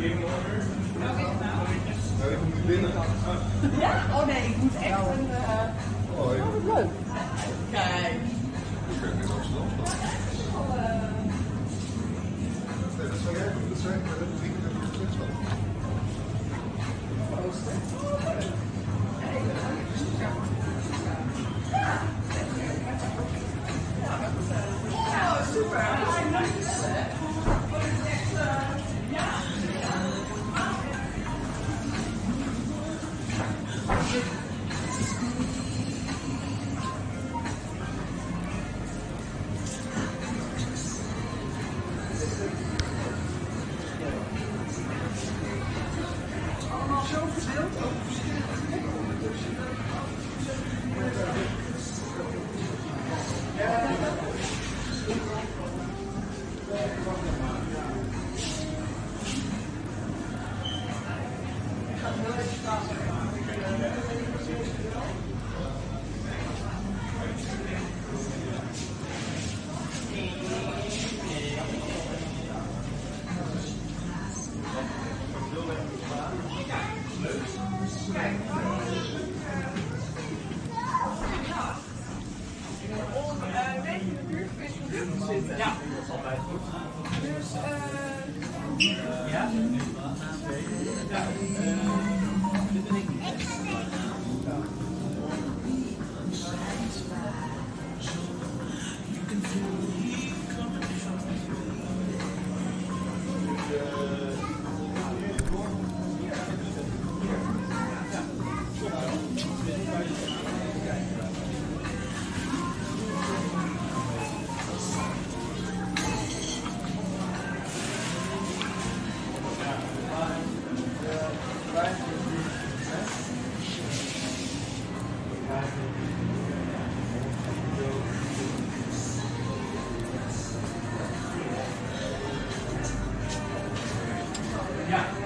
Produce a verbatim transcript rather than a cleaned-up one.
Ja, ik moet binnen. Ja? Oh nee, ik moet echt een... Uh... Oh, ja. Oh, wat leuk. Kijk. Ik ben in Amsterdam. Nee, dat zou jij doen. Dat zou jij doen. Dat drie keer in het van. Oh, super. Allemaal zo verdeeld over verschillende plekken ondertussen. Ik ga het heel even staan. Kijk, om uh, een beetje in de buurt van je product te zitten. Ja, dat is altijd goed. Dus, uh, ja. Ja. Dit ben ik niet. Ja.